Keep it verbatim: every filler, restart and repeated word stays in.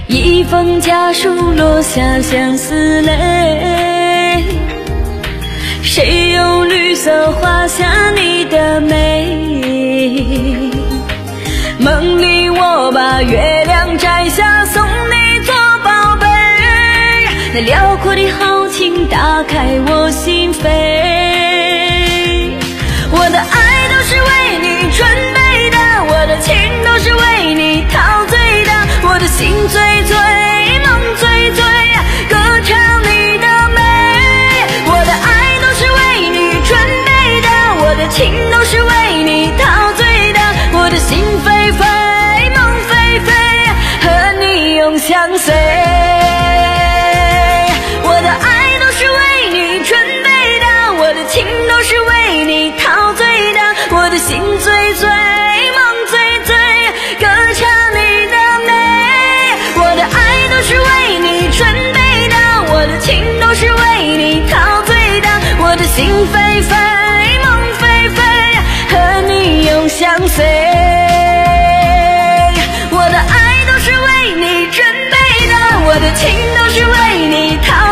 一封家书落下相思泪，谁用绿色画下你的美？梦里我把月亮摘下送你做宝贝，那辽阔的豪情打开我心扉。我的爱都是为你准备的，我的情都是为你陶醉的，我的心醉醉，梦醉醉，歌唱你的美。我的爱都是为你准备的，我的情都是为你陶醉的，我的心飞飞，梦飞飞，和你永相随。我的爱都是为你准备的，我的情都是为你陶醉的，我的心醉醉，梦醉醉，歌唱你的美。我的爱都是为你准备的，我的情都是为你陶醉的，我的心飞飞，梦飞飞，和你永相随。我的爱都是为你准备的，我的情都是为你陶